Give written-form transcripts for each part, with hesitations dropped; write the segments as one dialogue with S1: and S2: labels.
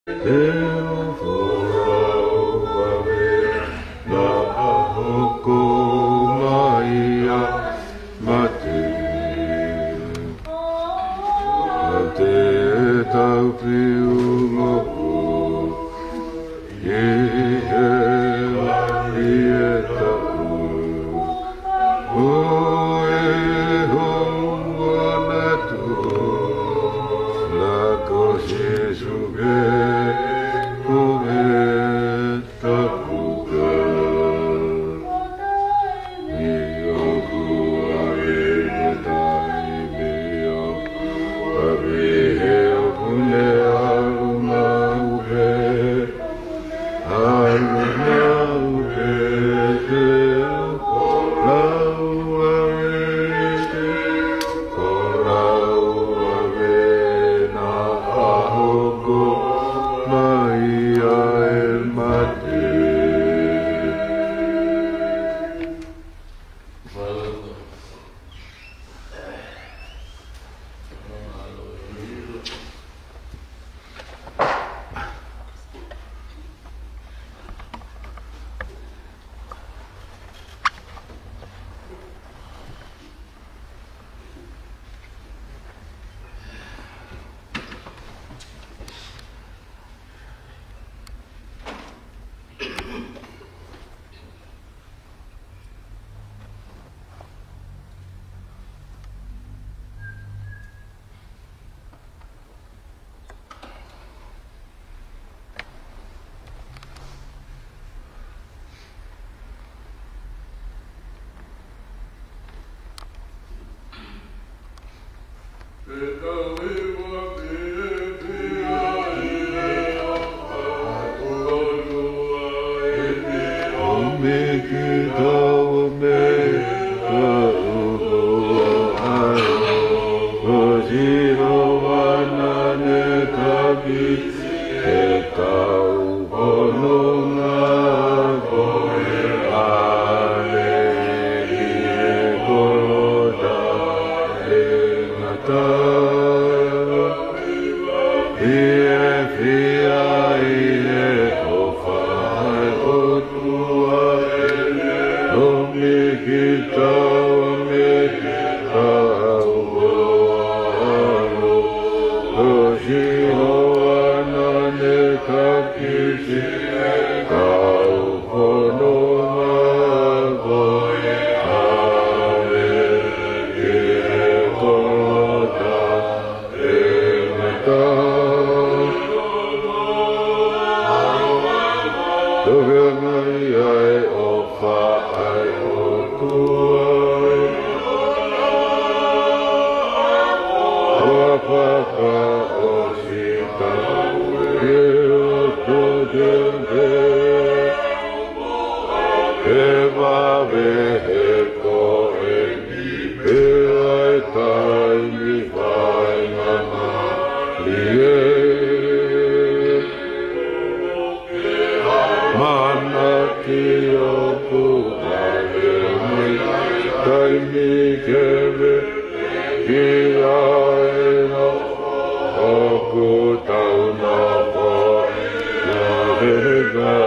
S1: Amen.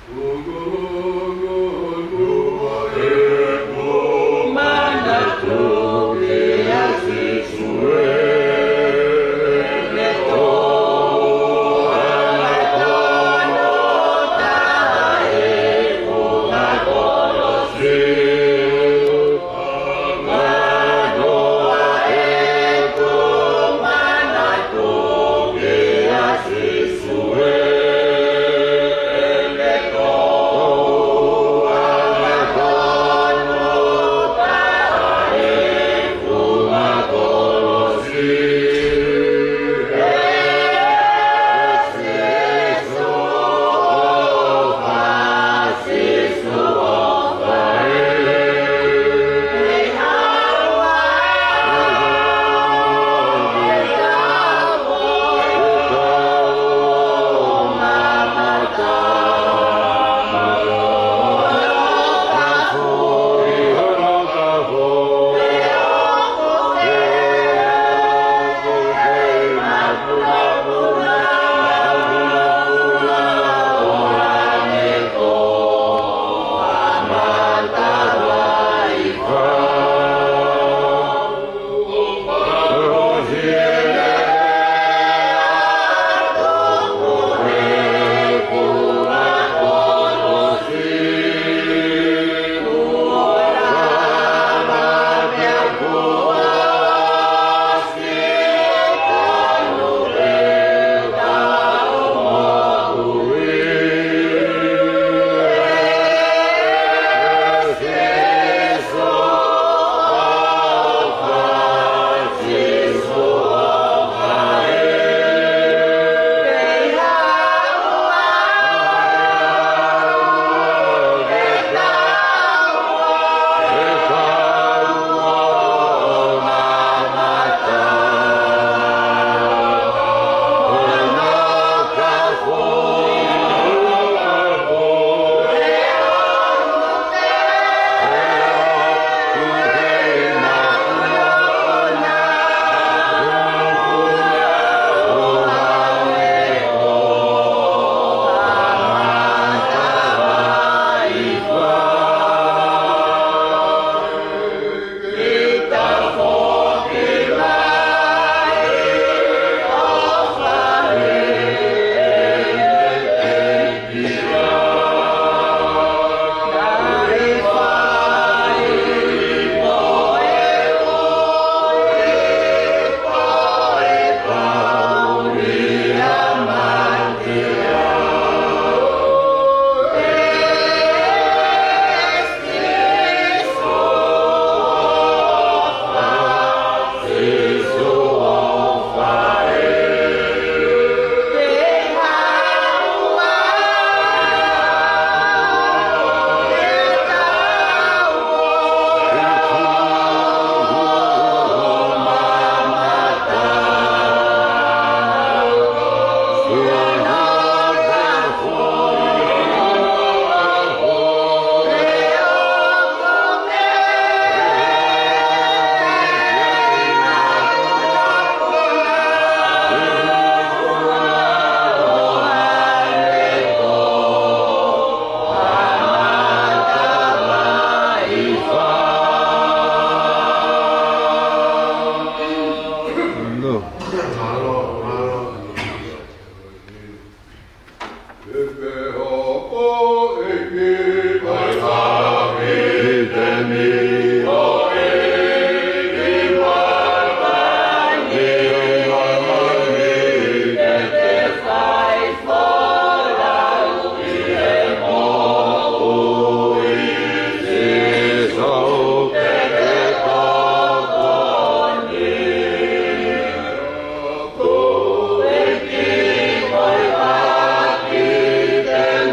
S1: Amen.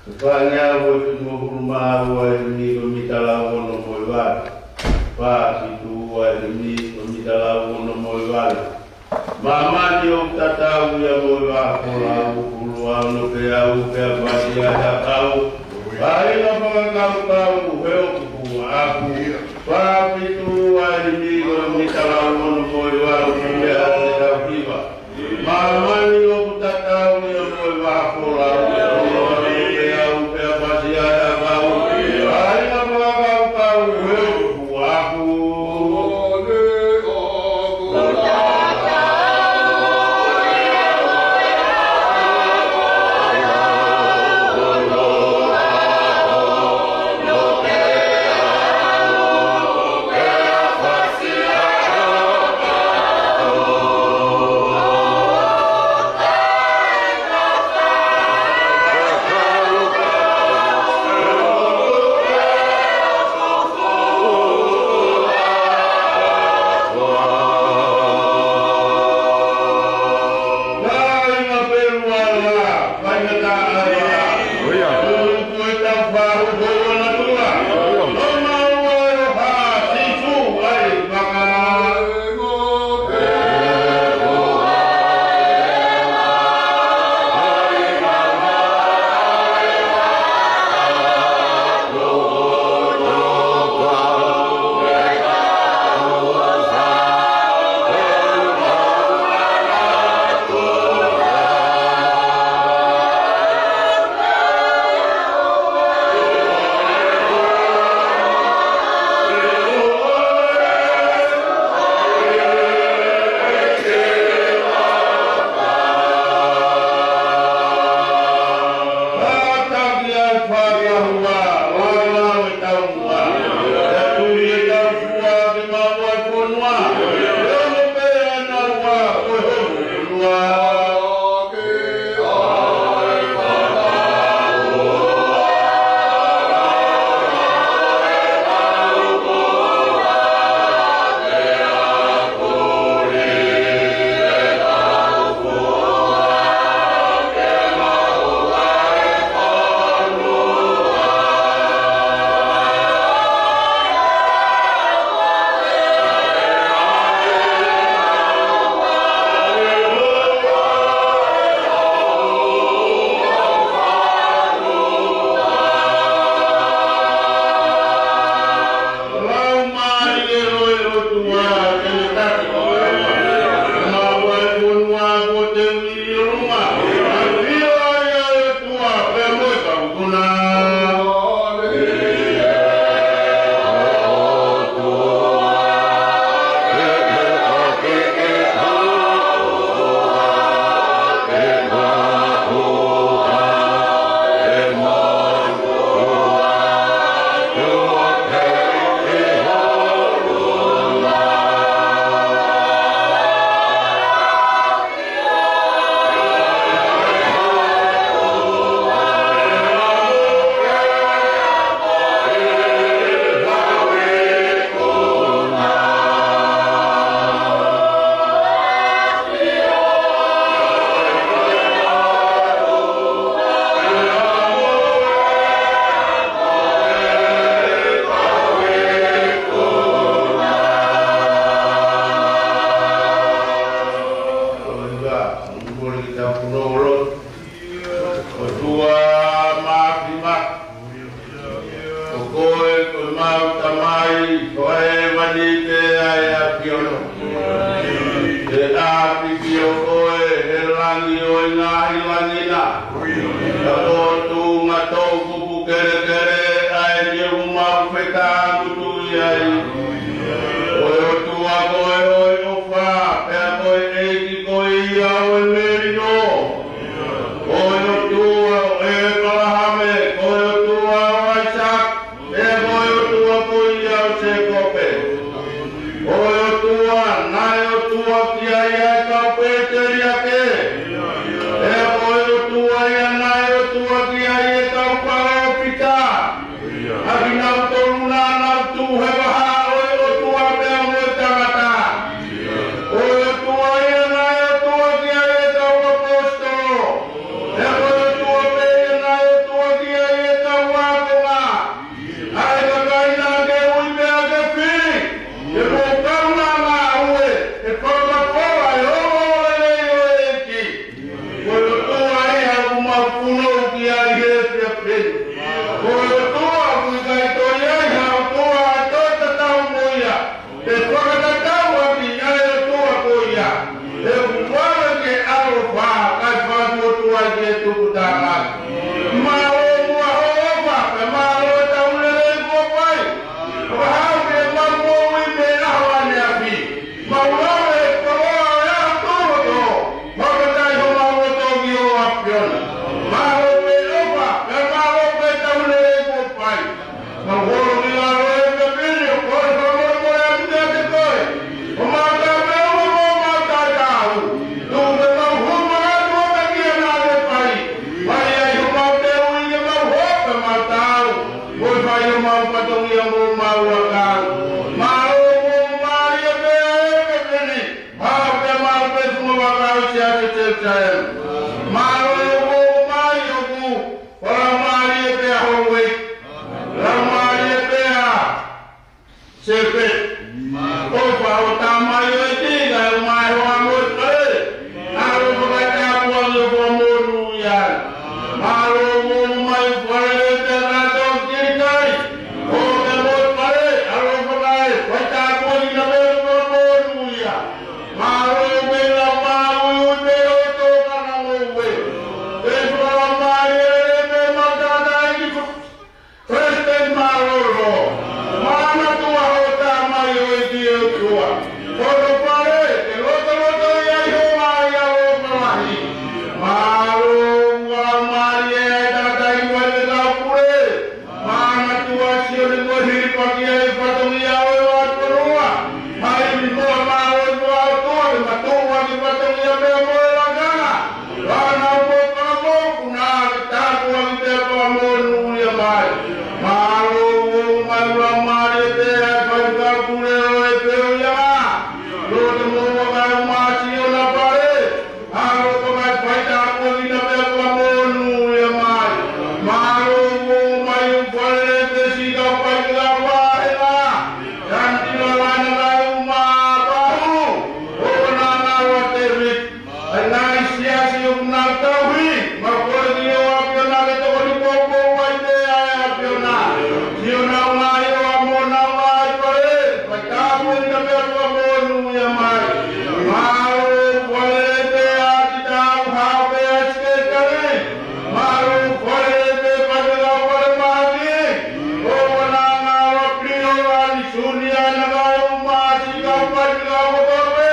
S1: Fanya wote mhuruma wa ni mitala wono moywa. Pa situ wa ni mitala wono moywa. Mama ni utata ya moywa kola ukulu ano pea upea basi ya kau. Ai na panga kau weo ku aku. Pa situ wa ni mitala wono moywa upea ya kiba. Mama ni utata ya moywa kola
S2: Tua
S1: pin. Koyo tua kuika ito yai hao tua ato tatau moia. Te whakatau aki yai tua koia. Te kuwara ke alo wha, kai whatu tua ke tukutanga. Mao mua hoova, pe mao taulele kua pai. Wahau ke mamu ui me ahwane api. Maulawe karoa ea tuhoto. Whakatai ho mamu toki o apiona. Mao me opa, pe mao pe taulele kua pai. Mahoro ki laro e me pini, o kore whamoro kore apite te koe. O mata me opa mo mata tau. Tuke mau huma atu o kia na te pai. Pai ai ho mau te ui ke mau hope mau tau. Oi pai ho mau patongi a mo mau akau. Mau mo mai e pe e me pini. Mau pe mau pe sumo wakau si ate te chaem. Mau mo mai o ku. Ora mai e pe a hoi. Ramai e pe a. Sepe. Opa o tamai o tiga e mai o amor pare. Aro ko te apua le ko moru ya. Aro mo mai pare te na to kirikai. O te mo pare aro ko kai ko ta ko ni na me ko moru ya. Aro me la mau u te o to kana mo we. Te ko mai e me ma ta dai ki President Maroro. Mana tua hota mai o dio tua. Todo pare, te loto ia ho mai a o mai. Maru wa mai e da dai wa le la pure. Mana tua sio le mo hiri pa ki e pa to ia o wa torua. Mai mi mo ma o wa to le ma to wa ki pa to ia me mo la gana. Ana mo pa mo kuna ta ko wa te pa mo nu ia mai. Maru mai wa mai te a pa ka pure o e pe o ia. Lord mo wa ma si o na pare. Aro ko mai pai ta ko ni na me pa mo nu ia mai. Maru mai u pare te si ka pa ka wa e la. Janti la wa na la u ma pa hu. O na na wa te ri. Ai si a si u na ta hui. Ma ko ni o a pe na le to ni ko ko wa te a pe na. Si o na wa yo a mo na wa pare. Pa ta ko ni na me pa mo nu ia mai. Maru pare te a ti ta ha pe a ske kare. Maru pare te pa ga pare ma ni. O na na wa pri o wa ni sunia na ga o ma si ga pa ga o to pe.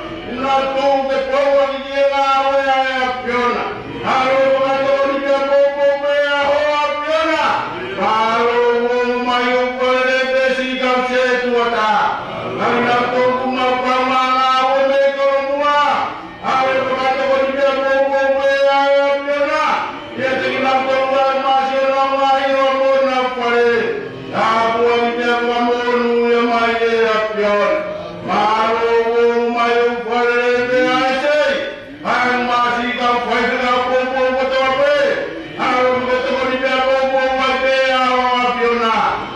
S1: Na tu te po wa ni ga o ya piona. Aro ga to ni pe po po pe a ho a piona. Aro mai o pare te si ga se tu ata. Na to ku ma pa ma na o me ko mua. Aro ga to ni pe po po pe a piona. Ye te na to wa ma si na wa i o mo na pare. A po ni pe wa mo nu ye mai e a piona. Maro mai o pare te a se. Ai ma si ga fa ga po po po to pe. Aro ga to ni pe po po wa pe a piona.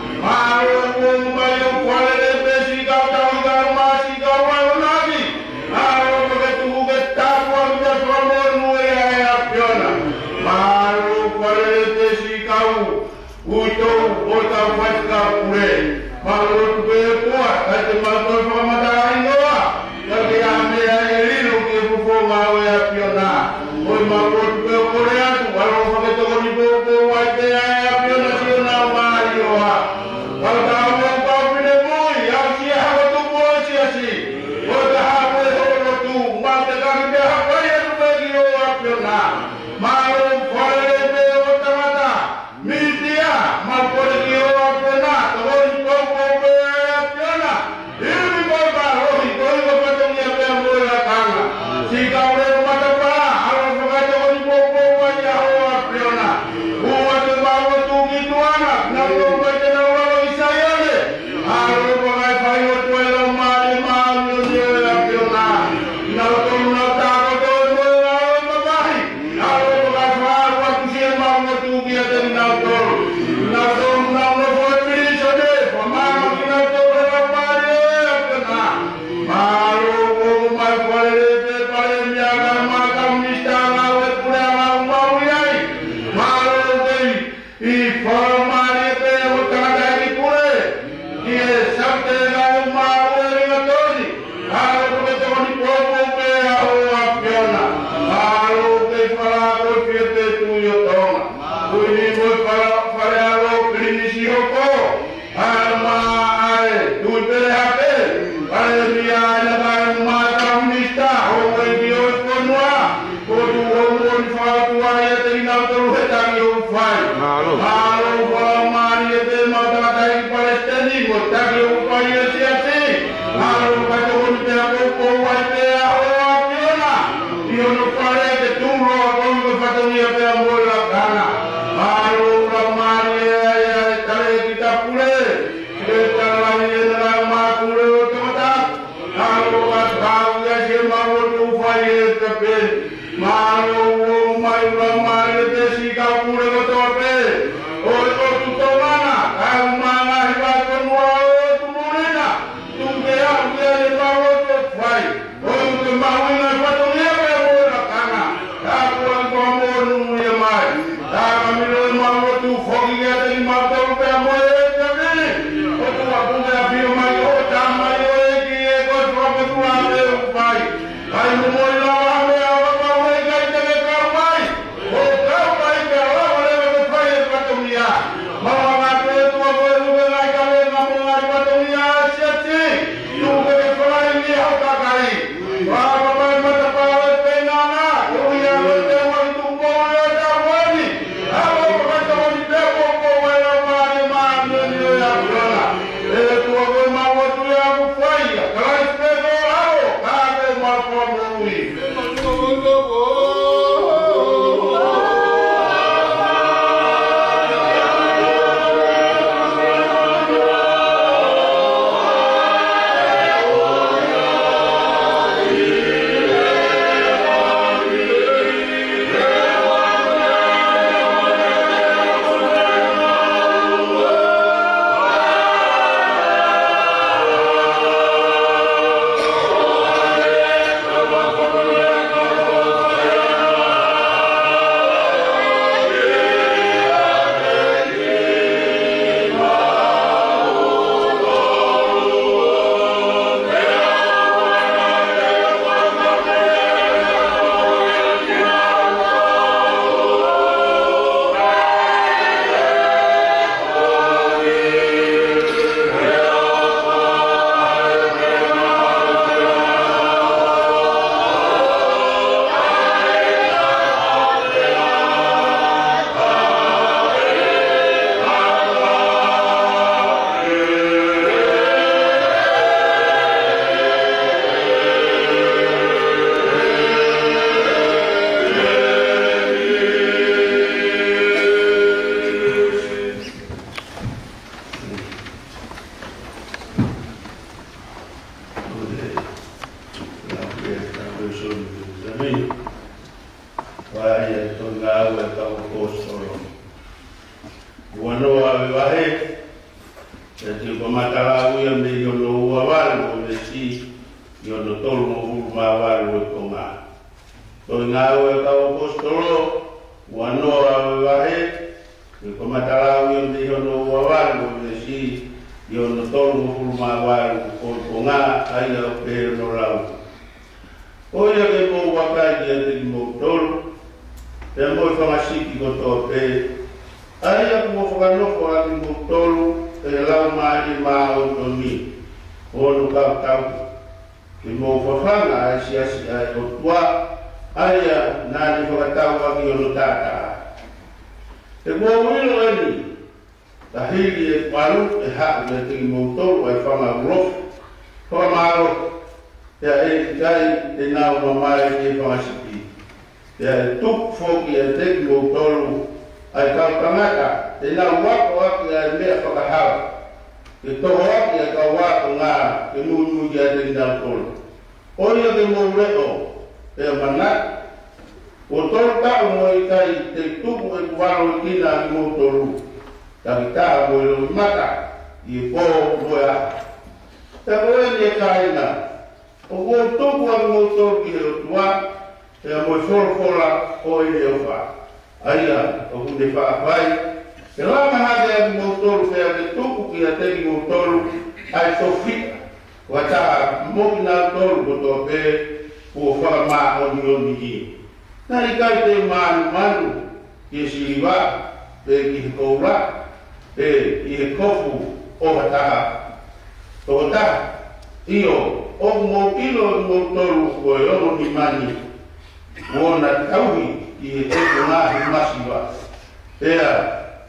S1: Maro mai o pare te si ga ta ga ma si ga wa na ki. Aro ga tu ga ta po ga po mo nu e a piona. Maro pare te si ga u to o ta fa ga pure. Maro pe po a te ma to fa ma da ino. Ka ke a me a ri no ke pu po ma o a piona. Oi ma ko pe po re a tu aro fa ke to ni po po wa te a piona si na ma ri o a. Ka ta mo pa pi ne mo ya si ha tu po si asi. O ta ha po ho no tu ma te ka ni ha pa ye tu pe ki o a piona. Ma o fa re pe o ta ma ta. Mi dia ma po re ki o a piona. To ni po po pe a piona. Ili mo ba ho ni ko ni pa to ni pe mo la kanga. Si ka o re ma ta pa. Aro fa ka to ni po po wa ya o a piona. U wa te ma
S2: Malo
S1: Mari te mata kai palestini mota ke upaya siasi. Malo kata unte aku kuat te awak piona. Piona pare te tungro aku berpatunya pe bola kana. Malo ramai ya tare kita pule. Kita lagi dalam makule utama. Malo kau ya si mau upaya te Malo mai ramai te si kau pule kotope.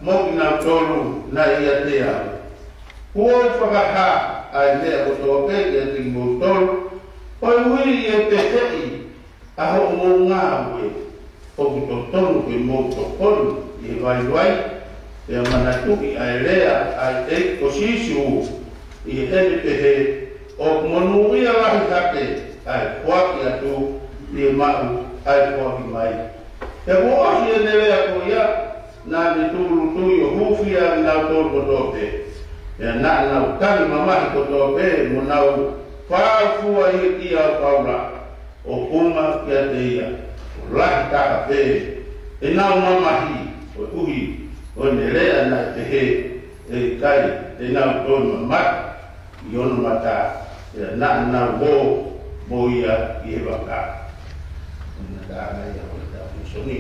S1: mokina tolu na ia tea. Kua whakaha ai lea o tō pēke a tiki mō tolu, oi hui e pētei aho mō ngā ue, o ki tō tonu ke mō tō konu i wai, e manatuki ai lea ai e ko sisu i ene pehe o monuia lahi hake ai kuaki atu i mau ai kuaki mai. E kuaki e nelea ko ia nā ni tūru tui o hufia nā tōru kotope. E nā nau tani mamahi kotope mo nau whāfua i ia o paula o kuma kia te ia. O lahi taka pe e nau mamahi o uhi o nelea nā te he e kai e nau tōru mamati i ono mata e nā nau wō mo ia i he waka. Nā tāna ia o tā musoni.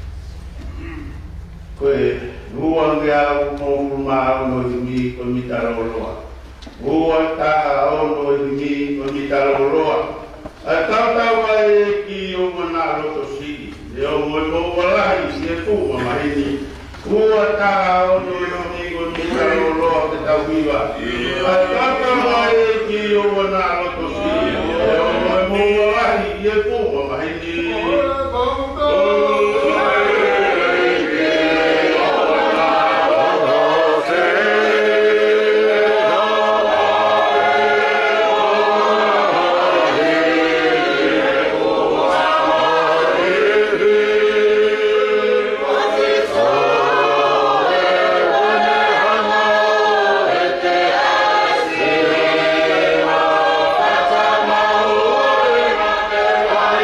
S1: Koe rua ngea o mā o i mi o mi taroloa. Rua taha o i mi o mi taroloa. A tautau ai ki o mana roto siki. E o moe mo walahi si e fu mamahini. Rua taha o i mi o mi taroloa te tauiwa. A tautau ai ki o mana roto siki. E o moe mo walahi si e fu mamahini.
S2: Oh,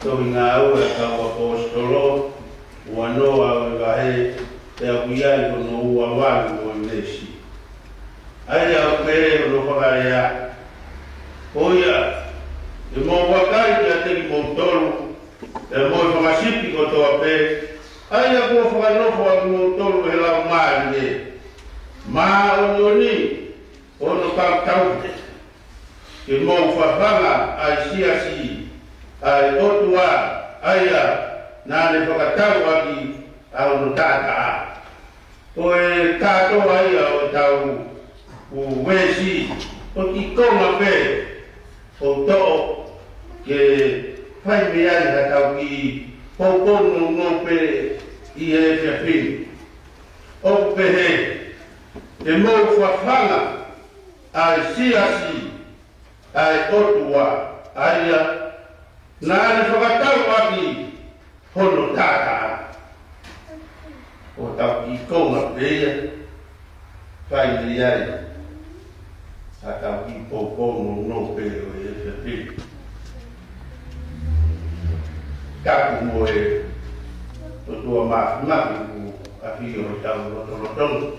S1: ngau e kau apostolo ua noa o vahe te apuiai kono ua walu o nesi. Ai au pere o no whakarea. Oia, e mō wakai ki a teki mō tolu, e mō i whakasipi ko toa pere. Ai a kua whakanofo a mō tolu he lau maari e. Mā o ni, o no kau taute. Ke mō whawhanga ai siasi, ai otua, ai a, nā ne whakatau aki au no tātaa. O e kātoa ai a o tau o wesi, o ki konga pe, o to'o ke whai me ai ha tau ki popono no pe i e whiapini. O pe he, e mō whawhanga ai siasi, ai otua, ai a, nā ne whakatau aki hono tātaa. O tau ki konga pe, whai me ai. Atau ki popono no pe o e whiapini. Kapu mo e o tua mafi ku a fi o tau rotonotongo.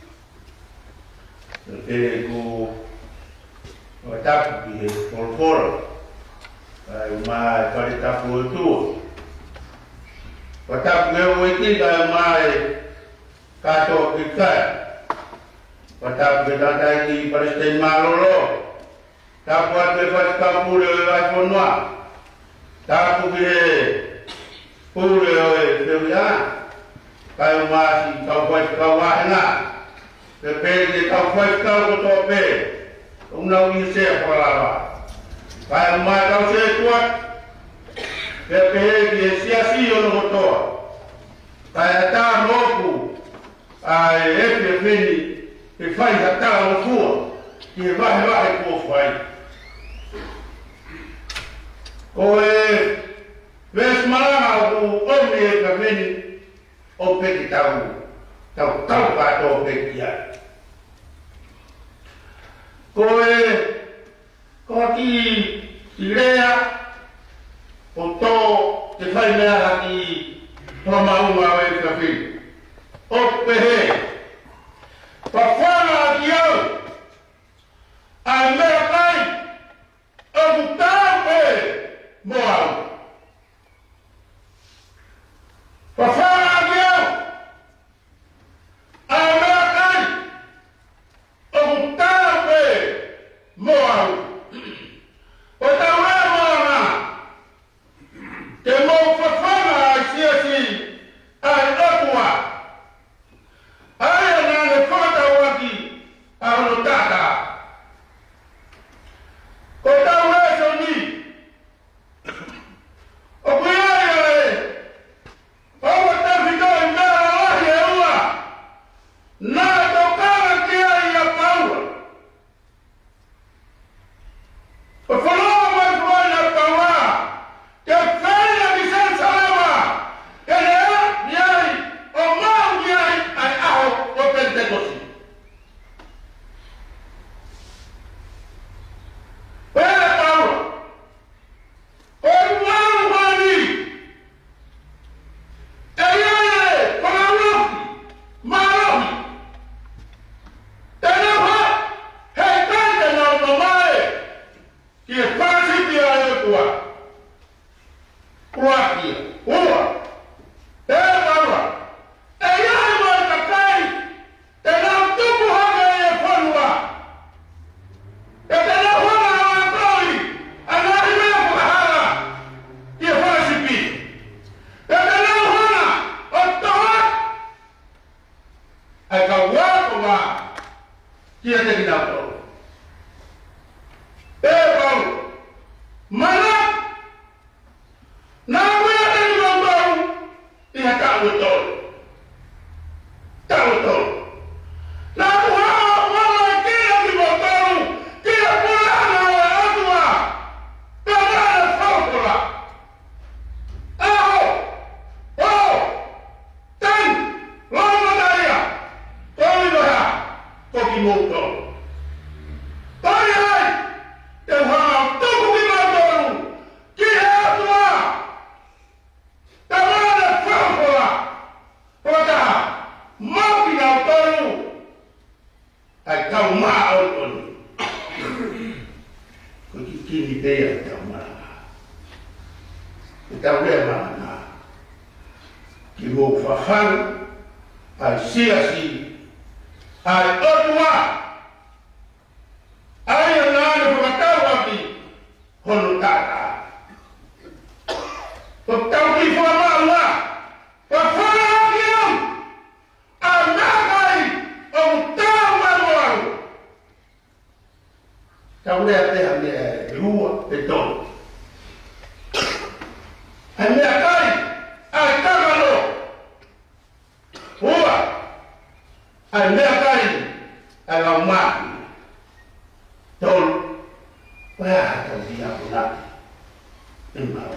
S1: E ku o tapu ki he polporo. Ai o maa e pare tapu o tua. O tapu me o e tika e maa e kato ki kai. Patap ke tandai ki Palestine malolo. Tapu ate pas kapure o e ponua. Tapu ki he pure o e tewia. Kai umasi kau pas kau wahena. Pepe ke kau pas kau koto pe. Unau ise palava. Kai umasi kau se kuat. Pepe ke siasi o no kotoa. Kai ata moku. Ai epe peni. E whai hata o fua, ki e wahe kua whai. Ko e ves marama o ome e ka meni o peki tau pato o peki ai. Ko ki rea o tō te whai mea haki tomaunga o e ka meni. O pehe, Pafana ki au, ai mea kai, o kutau pe mo au. Pafana ki au, ai mea kai, o kutau pe mo au. O tau ea moana, te mo pafana ai siasi, ai otua. Ai ana ne kota waki ao tata. Kota weso ni. O kuia e. O ta fico en mera oje ua. Na tokara ki ai a paua. O foloa mai foi na paua. Que feia que se salama. Que ni ai o mau ni ai ai o Pentecoste. Pera Paulo. O mau mani. Ei, Marofi. Tenewa, hei tante no mai. Que faz dia eu tua. Croácia. Ua. Pera Paulo. Ei, mai kakai. Te nau tuku hake e whanua. E te nau hana a koi, a nahi mea whakahara, i e whanasipi. E te nau hana o toa, ai ka wako wā, ki e te ki nau tau. E pau, mana, nā wea te ki nau tau, i he tau tau. Tau tau. Nā kuhao wala kia ki mo tau, kia pulana o e atua, pe mana whaukola. Aho, tan, lama daia, tōi noha, toki mo tau. Tōi ai, te whao tuku ki mo tau, ki he atua, Kita boleh mana? Kibo faham, ai sia-si, ai otua, ai yang lalu berkata waktu holutata. Bertahu kepada Allah, berfaham yang anakai utama waru. Tahu dia ada dua betul. Hanya kali, kalau huwa, hanya kali, kalau mati, tol, wah, tahu dia pula, memang,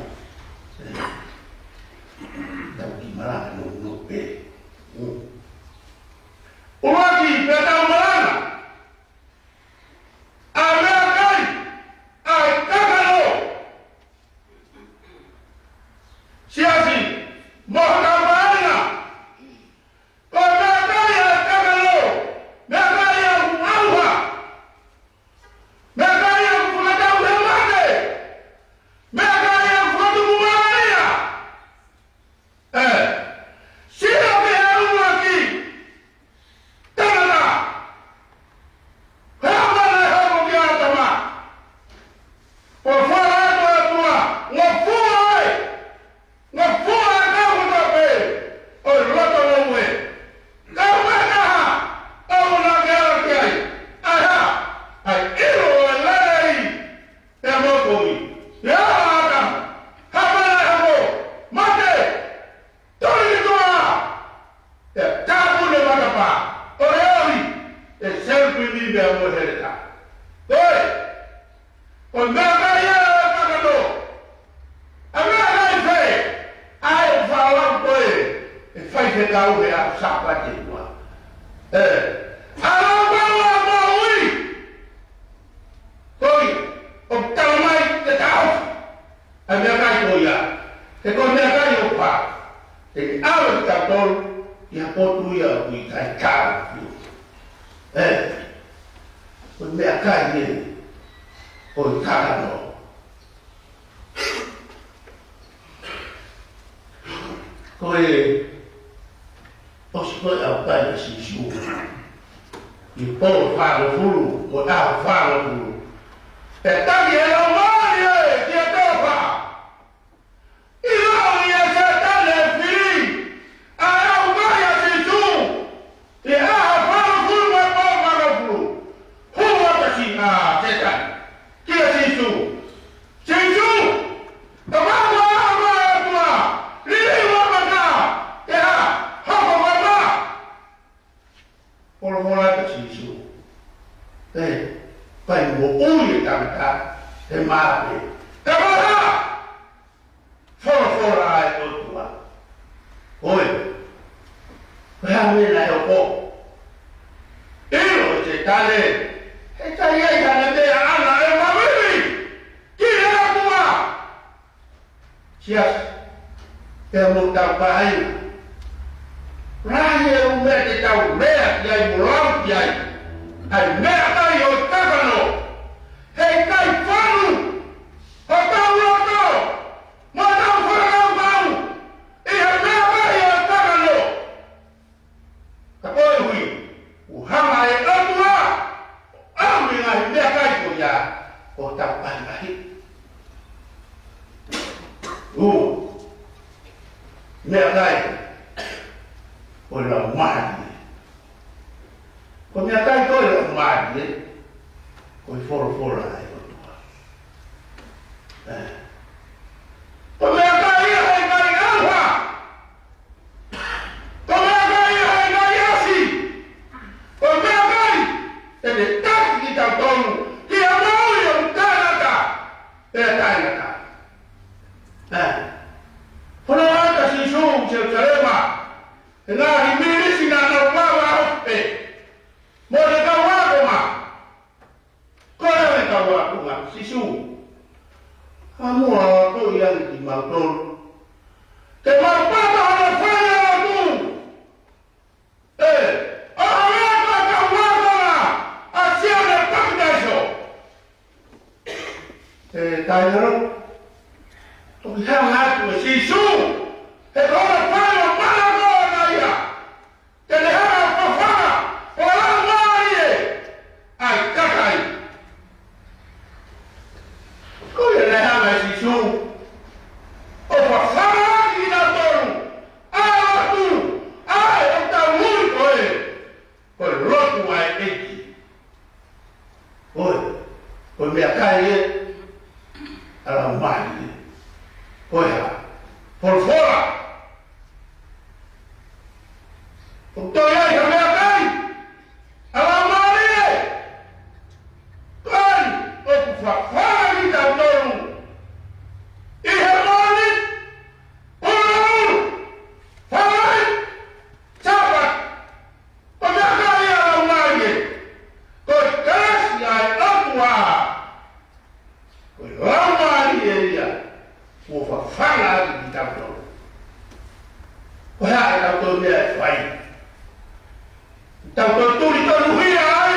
S1: tahu gimana nunggu be, uagi betul mana, hanya kali, kalau siasi, mohon banyak. Kau mereka yang kalau, mereka yang awal, mereka yang mengajar bermati, mereka yang berdua. Siapa yang lagi? Tanah. Apa yang dia sama? Performa tua, ngapui. Ngapua kau tapi, oh loto lowe, kau mana? Kau nak kerja? Ayah, ilu lelai, temu kami. Ya ada, apa aku? Mati, tolong doa. Ya, tahu le mana apa? Orang ini, selfie ni dia muherita. Oi, kau nak kaya kakak? Apa yang saya? Ai falam koe e fai ke kau ya sapa tua. Alam bawa maui. Koi, optal mai ke kau. Ambil kau ya. Ke kau ni kau opa. Ke awal kapol ya potu ya kui kai kau. Kau ni kau ni. Koi kau. Koi, osoi apa yang sisu? Ipo falo fulu, kota falo fulu. Tetapi yang mana dia apa? Ilau yang setan lebih, ayam kaya sisu. Dia falo fulu, apa falo fulu? Huwa kasih setan, dia sisu, sisu. Kamu orang-orang kecil, pai boleh kata, mati. Kemana? For ay tua. Oi, kami nak apa? Ilo cekale, cekaya jangan dia anak yang mami. Kira tua. Siap, kamu tak baik. Raya umat kita umat yang mulam yang, hai mereka yang terkano, hai kai falu, atau loto, macam falu bau, mereka yang terkano. Tapi hui, uhang ay amwa, ambil ay mereka itu ya, kota pandai. Mereka orang mati. Kau nyata itu orang mati. Kau for lah itu. Kau nyata ini hari kali apa? Kau nyata ini hari kali asi. Kau nyata ini. Jadi tak kita tahu. Dia mau yang tanah. Tanah. Kalau ada sisu cerita. Na himili sina na wawa hope. Mole ka wako ma. Kora me ka wako ma sisu. Kamu aku yang dimaksud. Kemampuan orang kaya aku. Orang kata wako ma. Asia na pakdaso. Tayo. Tuhan hatu sisu he kora palo mana kona ia te lehara pafana ora marie ai kakai ko le lehara sisu o pafana ina toru ai tu ai o ta muito ko rotu ai eki oi me akai ala mali olha por fora o toia já me akai ala mali kai o fora ni da toru e hermani fora chapa o me akai ala mali ko kasi ai aqua o fala de tanto olha a tanto me vai tanto tu lhe tá no rio ai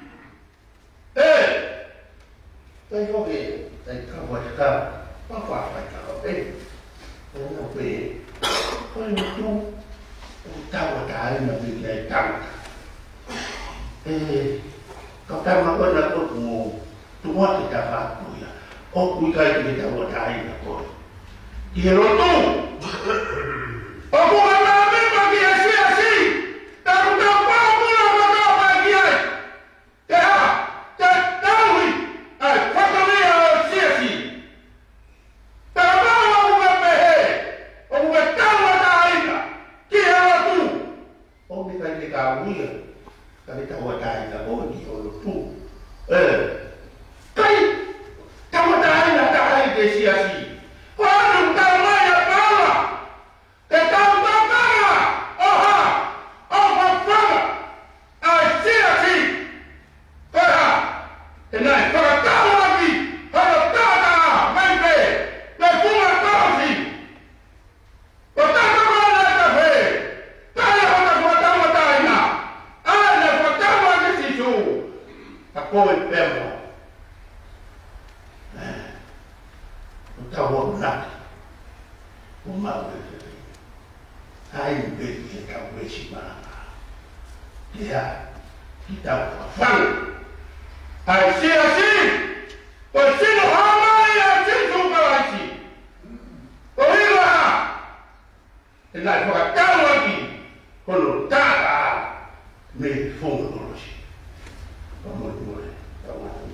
S1: tem o que tem calma de cá não vai cá bem não bem olha tu o tal da na vida é tanto kau tak mahu nak bertemu tu mesti dapat punya oh bukan kita buat air apa dia rotu aku mengambil bagi asi tak tahu apa pula apa bagi ya tak tahu faktori asi tak tahu aku berpehe aku bertahu ada air dia rotu oh bukan kita punya kami tahu ada air oh dia rotu kai kamu tak ada air desiasi Quando tá mãe a fala, que tá uma fala, oha, oha fala, assim, para, e não, para tal aqui, para cada, vem ver, me fuma quase, botar a mão na café, cai a outra botar uma taina, olha, botar uma decisão, a cor é pemba. Tahu nak, umar betul. Hai betul kita bersih mana? Dia kita faham. Asi, bersih hamai yang cinta berasi. Orilah, hendak buat kau lagi. Kalau tak, me fung terus. Kamu boleh, kamu boleh.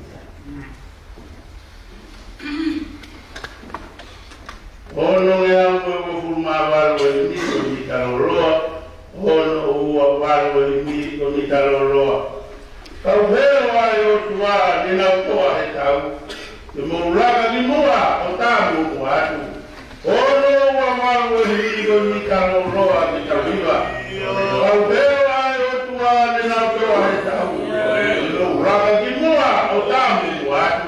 S1: Ono yang berfumawal ini kami kaloroa, ono uwawal ini kami kaloroa. Kau hewa yo tua di nautoa hetau, demulaga di mua otamu muatu. Ono uwawal ini kami kaloroa di kawiwa. Kau hewa yo tua di nautoa hetau, demulaga di mua otamu muatu.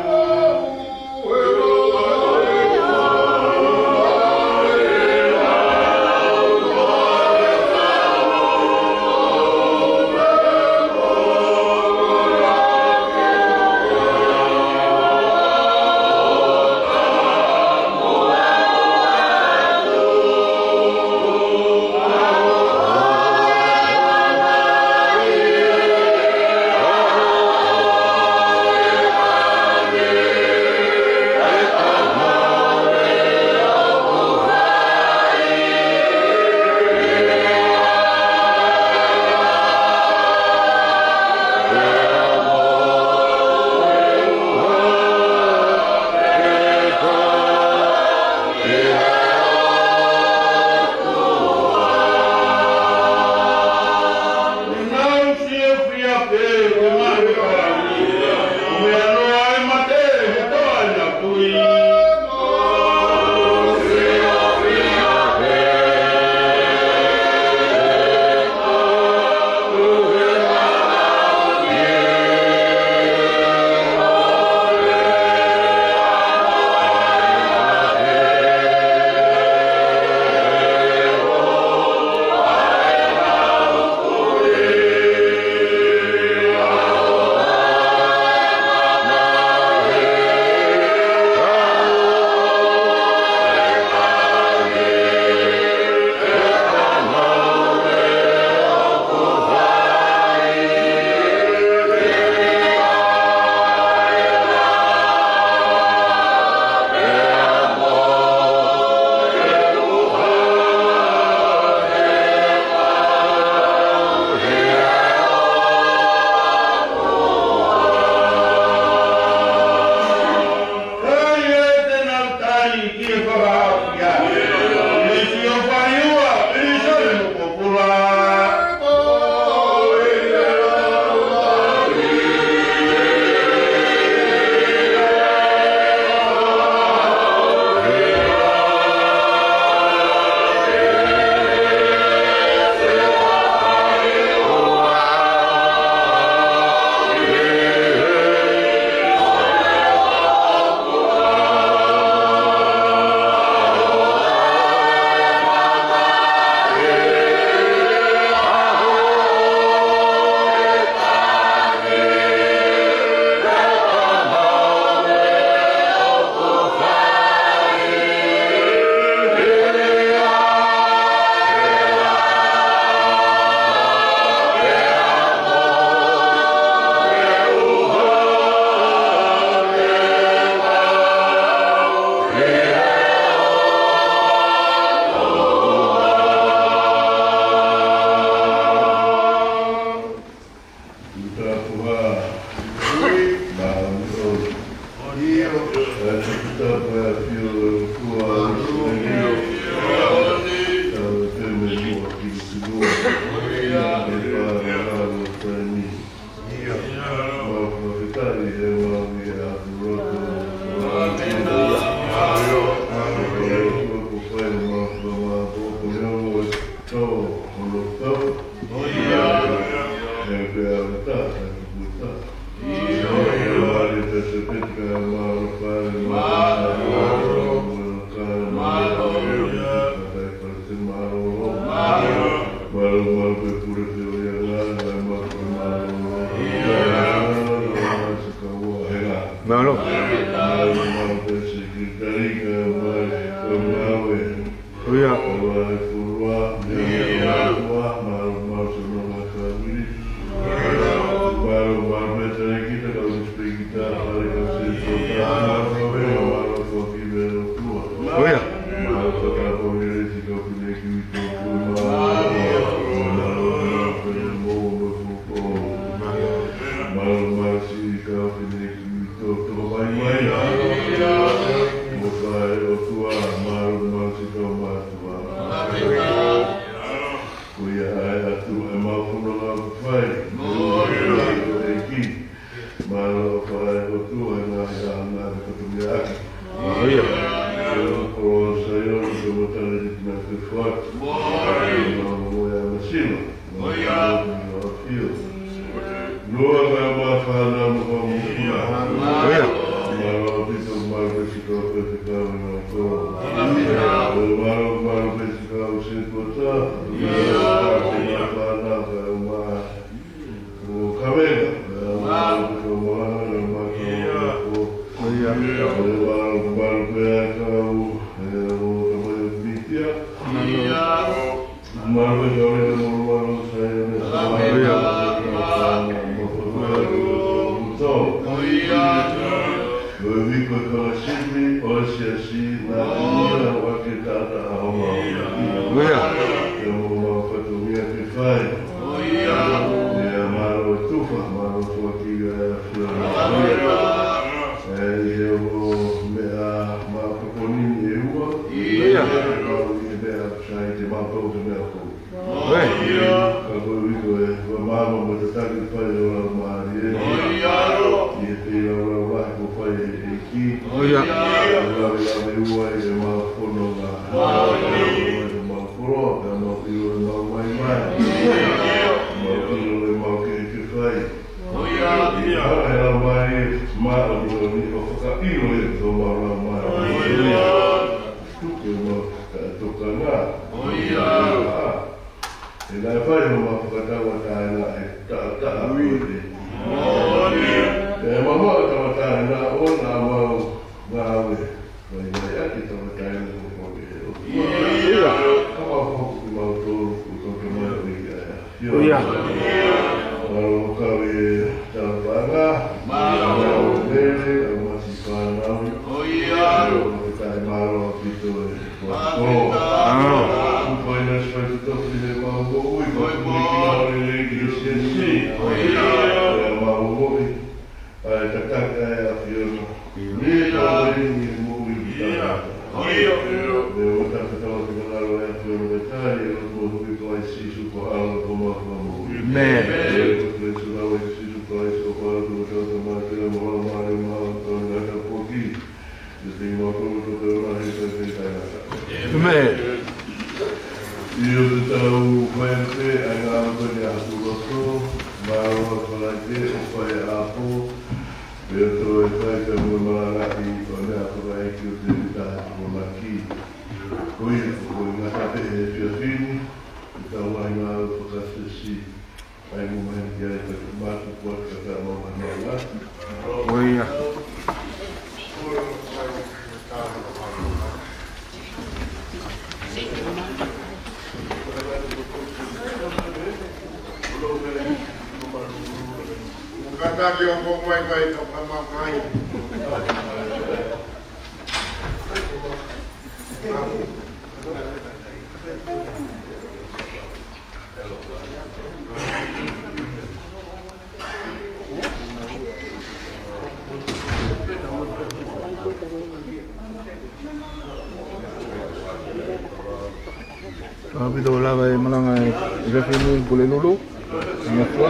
S2: Video lava malangai refini boleh lulu ngapa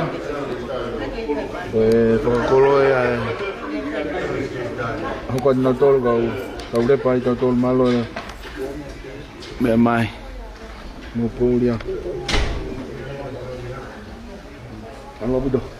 S2: kalau aku nonton kau lepas nonton malu ya memang mau pulang kalau betul